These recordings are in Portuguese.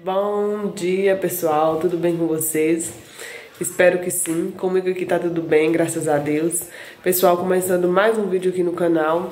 Bom dia, pessoal, tudo bem com vocês? Espero que sim, comigo aqui tá tudo bem, graças a Deus. Pessoal, começando mais um vídeo aqui no canal.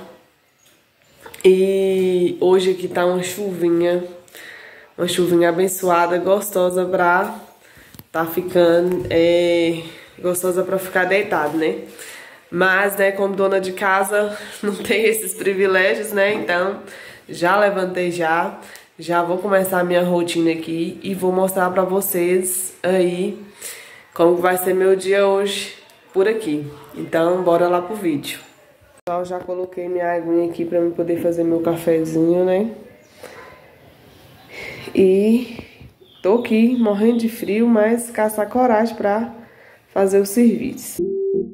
E hoje aqui tá uma chuvinha abençoada, gostosa pra tá ficando, gostosa pra ficar deitado, né? Mas, né, como dona de casa, não tem esses privilégios, né? Então, já levantei já vou começar a minha rotina aqui e vou mostrar pra vocês aí como vai ser meu dia hoje por aqui. Então, bora lá pro vídeo. Eu já coloquei minha aguinha aqui pra eu poder fazer meu cafezinho, né? E tô aqui morrendo de frio, mas caçar coragem pra fazer o serviço.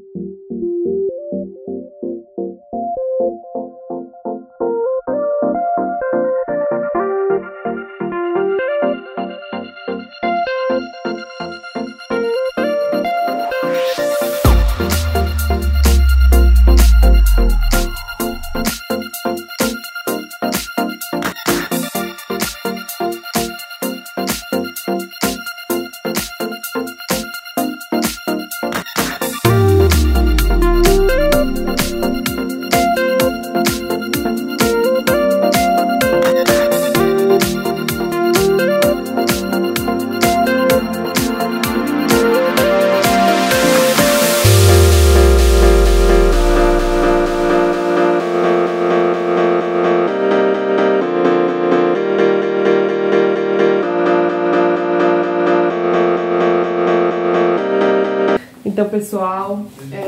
Então, pessoal,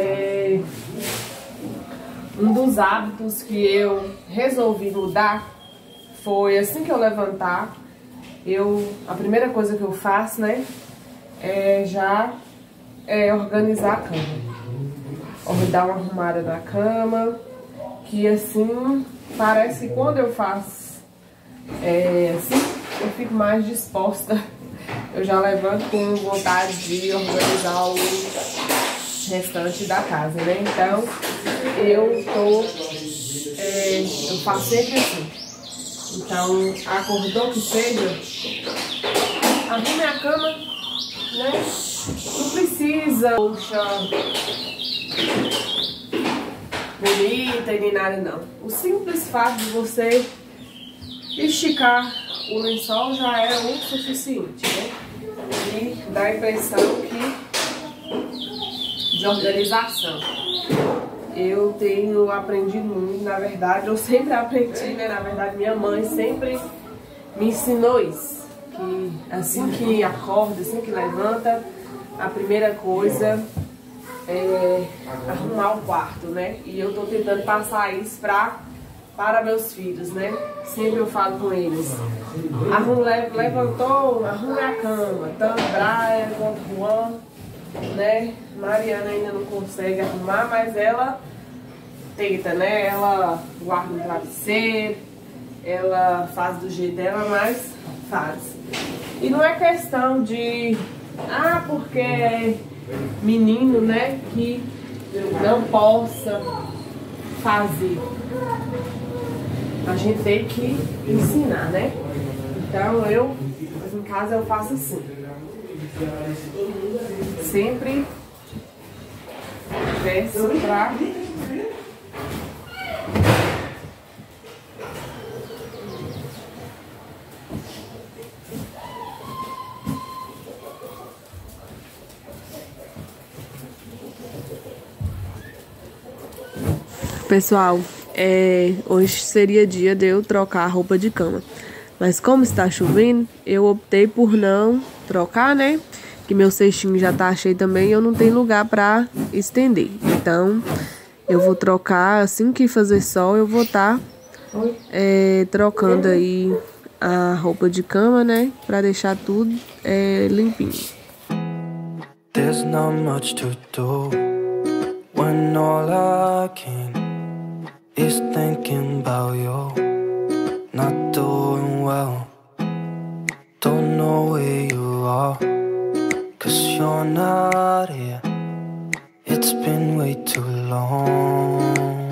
um dos hábitos que eu resolvi mudar foi assim que eu levantar, a primeira coisa que eu faço, né, é organizar a cama. Dar uma arrumada na cama, que assim, parece que quando eu faço assim, eu fico mais disposta. Eu já levanto com vontade de organizar o restante da casa, né? Então, eu faço sempre assim. Então, acordou que seja, arrume a cama, né? Não precisa, poxa, bonita e nem nada, não. O simples fato de você esticar o lençol já é o suficiente, né? E dá a impressão de organização. Eu tenho aprendido muito, na verdade, eu sempre aprendi, né? Na verdade, minha mãe sempre me ensinou isso. Que assim que acorda, assim que levanta, a primeira coisa é arrumar o quarto, né? E eu tô tentando passar isso para meus filhos, né? Sempre eu falo com eles. Levantou, arrume a cama. Tanto Brian quanto Juan, né? Mariana ainda não consegue arrumar, mas ela tenta, né? Ela guarda o travesseiro, ela faz do jeito dela, mas faz. E não é questão de, porque é menino, né? Que não possa fazer. A gente tem que ensinar, né? Então em casa eu faço assim. Sempre peço pra pessoal, hoje seria dia de eu trocar a roupa de cama. Mas como está chovendo, eu optei por não trocar, né? Que meu cestinho já tá cheio também e eu não tenho lugar pra estender. Então, eu vou trocar, assim que fazer sol, eu vou estar trocando aí a roupa de cama, né? Pra deixar tudo limpinho. There's not much to do when all I can is thinking about you, not doing well. Don't know where you are, 'cause you're not here. It's been way too long.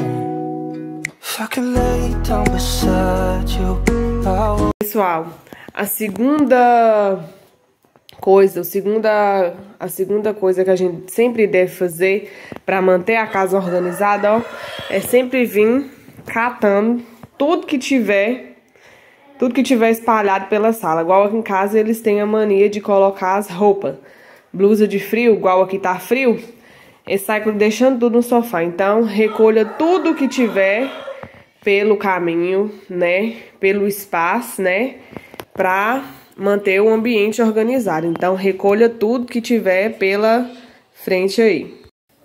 If I could lay down beside you, I would. Pessoal, A segunda coisa que a gente sempre deve fazer para manter a casa organizada, ó, é sempre vir catando tudo que tiver espalhado pela sala. Igual aqui em casa eles têm a mania de colocar as roupas. Blusa de frio, igual aqui tá frio, eles saem deixando tudo no sofá. Então, recolha tudo que tiver pelo caminho, né? Pelo espaço, né? Pra manter o ambiente organizado. Então, recolha tudo que tiver pela frente aí.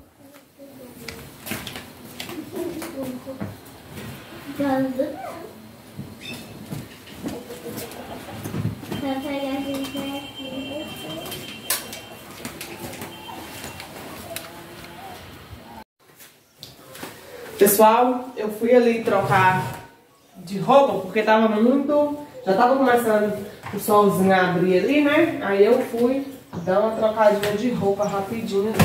Pessoal, eu fui ali trocar de roupa porque tava já tava começando o solzinho a abrir ali, né? Aí eu fui dar uma trocadinha de roupa rapidinho.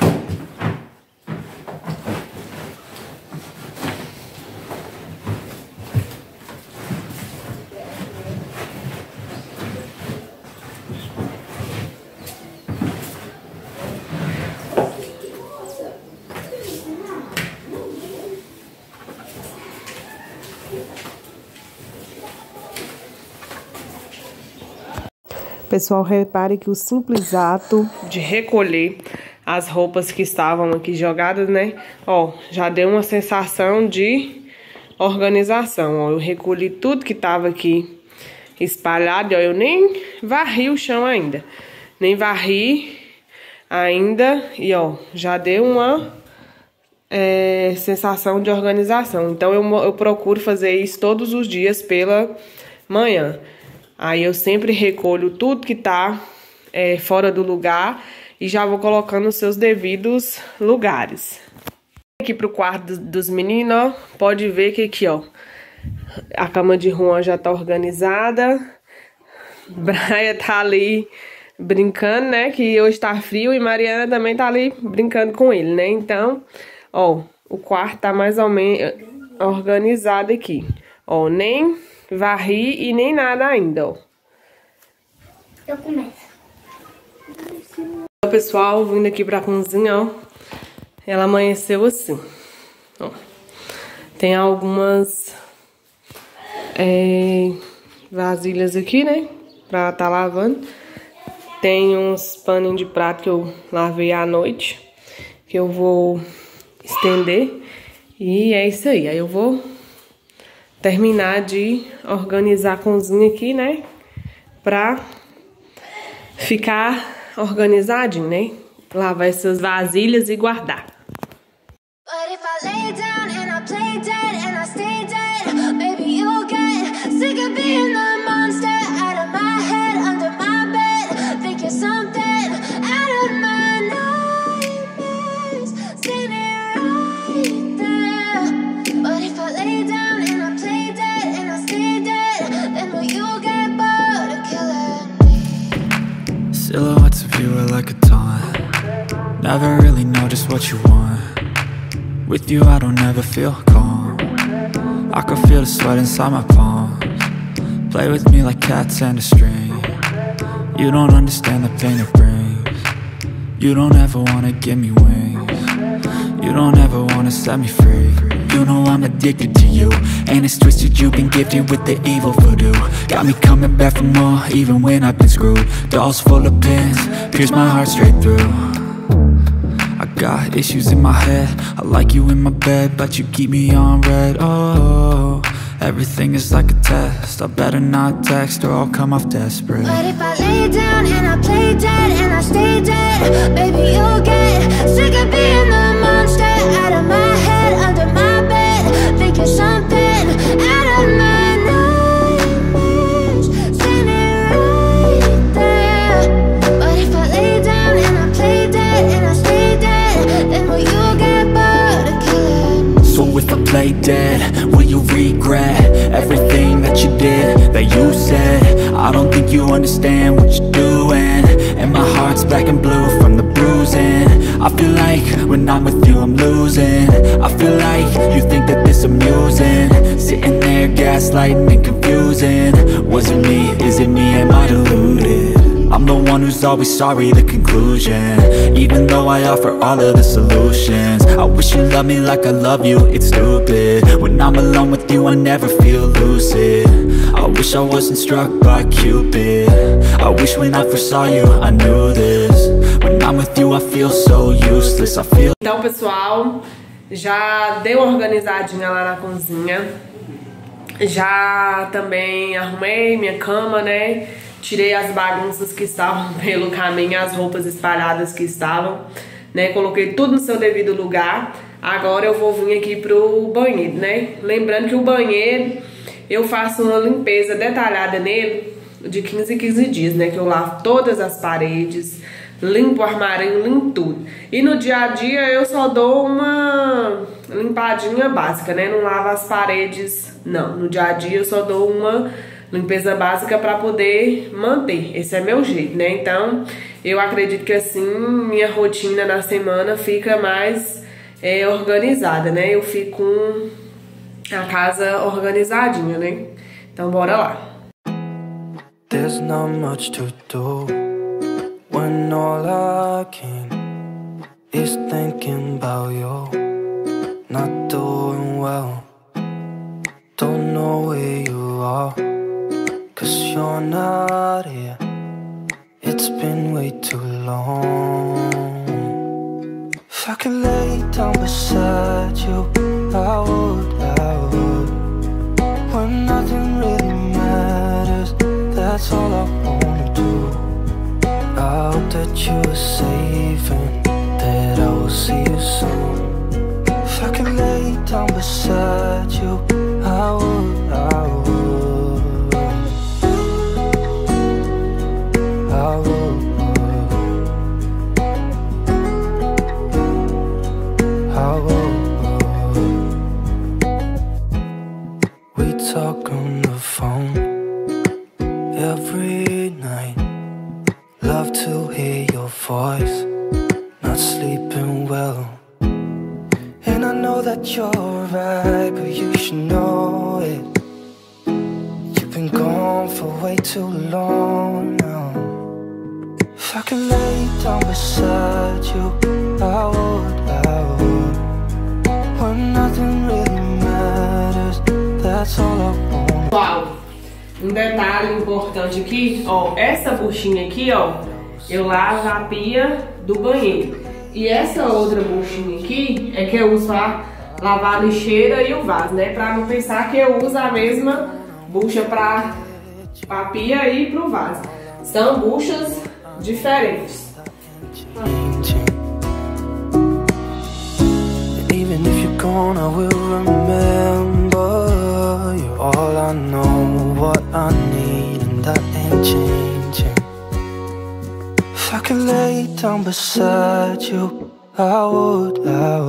Pessoal, repare que o simples ato de recolher as roupas que estavam aqui jogadas, né? Ó, já deu uma sensação de organização, ó. Eu recolhi tudo que tava aqui espalhado, ó. Eu nem varri o chão ainda. Nem varri ainda. E, ó, já deu uma sensação de organização. Então, eu procuro fazer isso todos os dias pela manhã. Aí eu sempre recolho tudo que tá fora do lugar e já vou colocando nos seus devidos lugares. Aqui pro quarto dos meninos, ó, pode ver que aqui, ó, a cama de Juan já tá organizada. Braia tá ali brincando, né, que hoje tá frio, e Mariana também tá ali brincando com ele, né. Então, ó, o quarto tá mais ou menos organizado aqui. Ó, nem varri e nem nada ainda, ó. Eu começo. Então, pessoal, vindo aqui pra cozinha, ó. Ela amanheceu assim, ó. Tem algumas vasilhas aqui, né, pra tá lavando. Tem uns paninhos de prato que eu lavei à noite, que eu vou estender. E é isso aí. Aí eu vou terminar de organizar a cozinha aqui, né? Pra ficar organizadinho, né? Lavar essas vasilhas e guardar. Silhouettes of you are like a taunt. Never really know just what you want. With you I don't ever feel calm. I can feel the sweat inside my palms. Play with me like cats and a string. You don't understand the pain it brings. You don't ever wanna give me wings. You don't ever wanna set me free. You know I'm addicted to you, and it's twisted, you've been gifted with the evil voodoo. Got me coming back for more, even when I've been screwed. Dolls full of pins, pierce my heart straight through. I got issues in my head, I like you in my bed, but you keep me on red. Oh, everything is like a test, I better not text or I'll come off desperate. But if I lay down and I play dead and I stay dead, baby you'll get sick of being the monster out of my head, under my bed, thinking something out of my nightmares, standing right there. But if I lay down and I play dead and I stay dead, then will you get bored of killing? So if I play dead, will you regret everything that you did, that you said? I don't think you understand what you're doing, and my heart's black and blue from the bruising. I feel like when I'm with you I'm losing. I feel like you think that this amusing, sitting there they're gaslighting and confusing. Was it me? Is it me? Am I deluded? I'm the one who's always sorry, the conclusion. Even though I offer all of the solutions, I wish you loved me like I love you, it's stupid. When I'm alone with you, I never feel lucid. I wish I wasn't struck by Cupid. I wish when I first saw you, I knew this. When I'm with you, I feel so useless. I feel... Então, pessoal, já dei uma organizadinha lá na cozinha. Já também arrumei minha cama, né? Tirei as bagunças que estavam pelo caminho, as roupas espalhadas que estavam, né? Coloquei tudo no seu devido lugar. Agora eu vou vir aqui pro banheiro, né? Lembrando que o banheiro, eu faço uma limpeza detalhada nele de 15 em 15 dias, né? Que eu lavo todas as paredes, limpo o armarinho, limpo tudo. E no dia a dia eu só dou uma limpadinha básica, né? Não lavo as paredes, não. No dia a dia eu só dou uma limpeza básica para poder manter. Esse é meu jeito, né? Então, eu acredito que assim minha rotina na semana fica mais organizada, né? Eu fico com a casa organizadinha, né? Então, bora lá. There's not much to do when all I can is thinking about you. Not doing well, don't know where you are, 'cause you're not here. It's been way too long. If I could lay down beside you, I would. When nothing really matters, that's all I wanna do. I hope that you are safe and that I will see you soon. If I could lay down beside you, I would. We talk on the phone every night. Love to hear your voice. Not sleeping well, and I know that you're right, but you should know it. You've been gone for way too long now. If I could lay down beside you, I would. When nothing really matters, that's all I want. Uau, um detalhe importante aqui, ó, essa buchinha aqui, ó, eu lavo a pia do banheiro. E essa outra buchinha aqui é que eu uso pra lavar a lixeira e o vaso, né? Pra não pensar que eu uso a mesma bucha pra pia e pro vaso. São buchas diferentes. Even if you're gone, I will remember you. All I know, what I need, and that ain't changing. If I could lay down beside you, I would.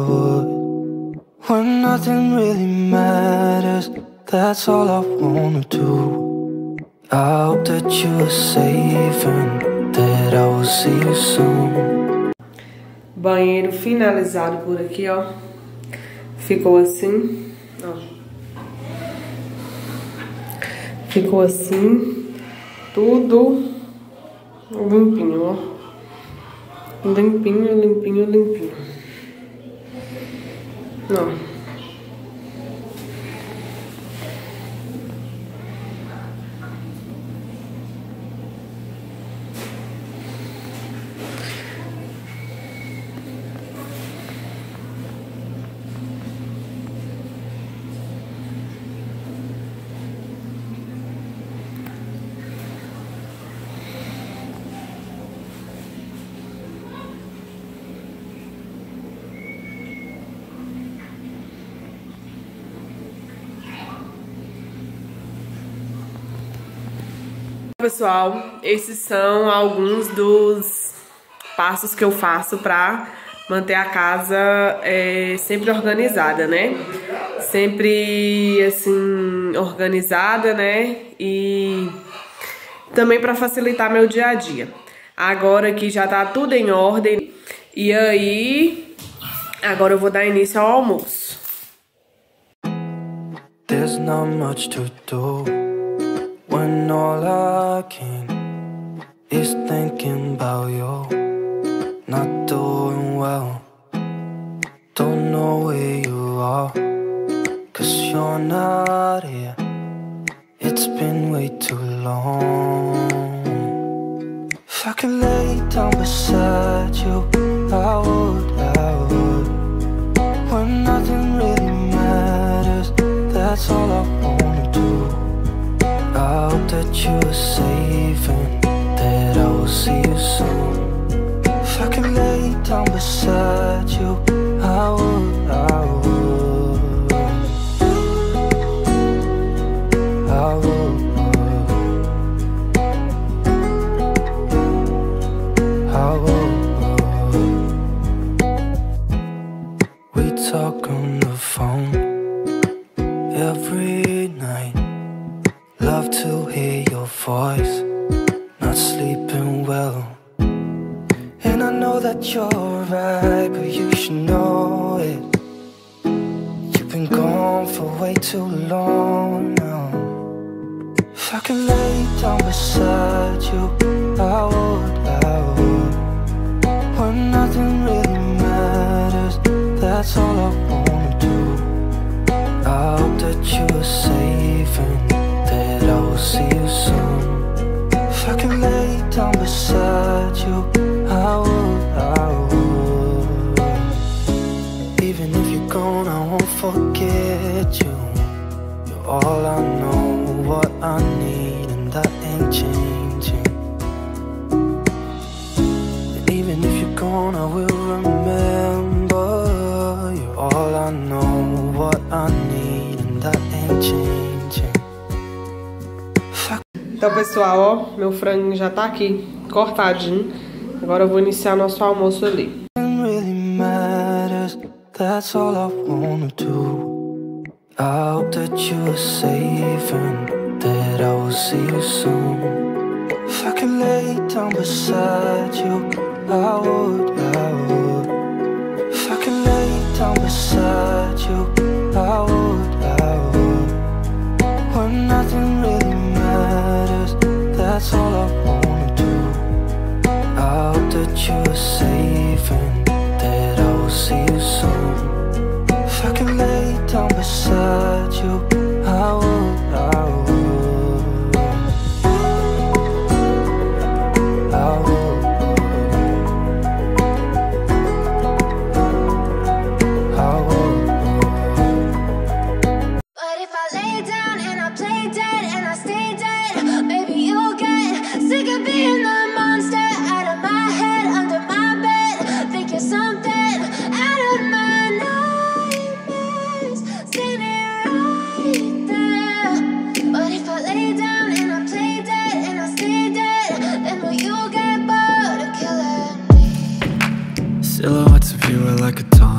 When nothing really matters, that's all I wanna do. I hope that you are safe and that I will see you soon. Banheiro finalizado por aqui, ó. Ficou assim, ó. Ficou assim, tudo limpinho, ó. Limpinho. Ó. Pessoal, esses são alguns dos passos que eu faço pra manter a casa sempre organizada, né? Sempre, assim, organizada, né? E também pra facilitar meu dia a dia. Agora que já tá tudo em ordem, e aí, agora eu vou dar início ao almoço. there's not much to do when all I can is thinking about you. Not doing well, don't know where you are, 'cause you're not here. It's been way too long. If I could lay down beside you, I would. When nothing really matters, that's all I wanna do. I hope that you are safe and that I will see you soon. If I could lay down beside you, I would. We talk on the phone every night. Love to hear your voice. Not sleeping well, and I know that you're right, but you should know it. You've been gone for way too long now. If I could lay down beside you, I would. When nothing really matters, that's all I wanna do. I hope that you are safe and that I will see you soon. If I could lay down beside you, I would. Even if you're gone, I won't forget you. You're all I know, what I need, and that ain't changing. And even if you're gone, I will remember. You're all I know, what I need, and that ain't changing. Então, pessoal, ó, meu frango já tá aqui, cortadinho. Agora eu vou iniciar nosso almoço ali. Really matters, that's all I wanna do. I hope that you are safe and that I will see you soon. If I could lay down beside you, I would. If I could lay down beside you, I would. When nothing really matters, that's all I wanna do. I hope that you are safe and that I will see you soon. If I could lay down beside you, I would. But if I lay down and I play dead and I stay dead, maybe you'll get sick of being the monster out of my head, under my bed, thinking something out of my nightmares, standing right there. But if I lay down and I play dead and I stay dead, then will you get bored of killing me? Silhouettes of you are like a taunt.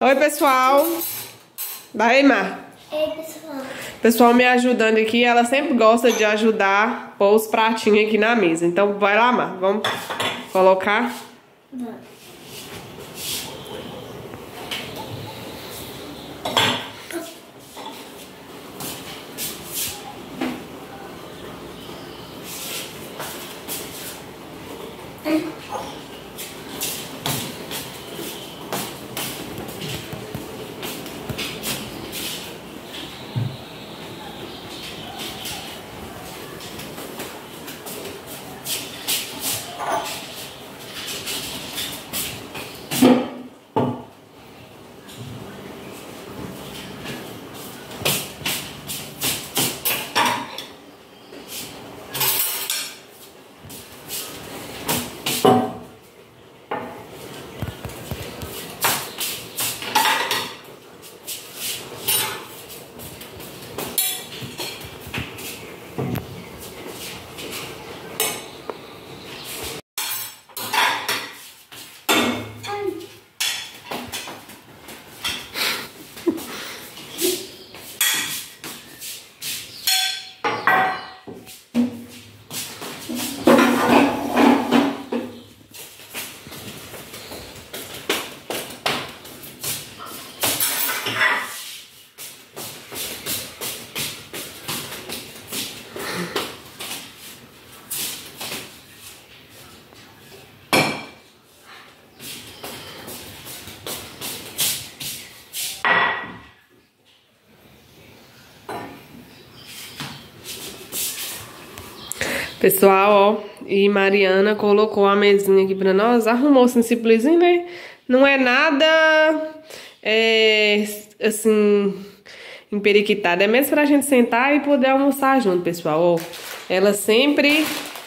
Oi, pessoal. Vai, Mar. Ei, pessoal. Pessoal me ajudando aqui. Ela sempre gosta de ajudar a pôr os pratinhos aqui na mesa. Então, vai lá, Mar. Vamos colocar. Vamos. Pessoal, ó, e Mariana colocou a mesinha aqui pra nós, arrumou assim, simplesinho, né? Não é nada, assim, emperiquitado. É mesmo pra gente sentar e poder almoçar junto, pessoal. Ó, ela sempre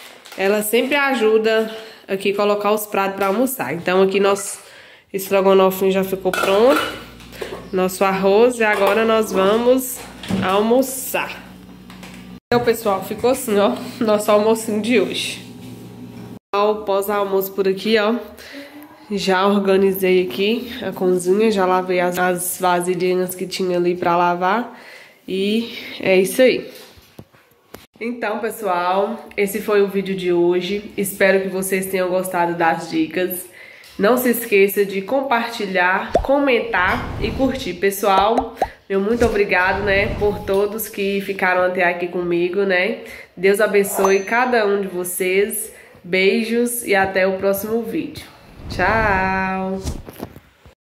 ajuda aqui a colocar os pratos pra almoçar. Então aqui nosso estrogonofe já ficou pronto, nosso arroz, e agora nós vamos almoçar. Então, pessoal, ficou assim, ó, nosso almocinho de hoje. Pós-almoço por aqui, ó, já organizei aqui a cozinha, já lavei as vasilhinhas que tinha ali pra lavar, e é isso aí. Então, pessoal, esse foi o vídeo de hoje. Espero que vocês tenham gostado das dicas. Não se esqueça de compartilhar, comentar e curtir, pessoal. Meu muito obrigado, né, por todos que ficaram até aqui comigo, né? Deus abençoe cada um de vocês. Beijos e até o próximo vídeo. Tchau!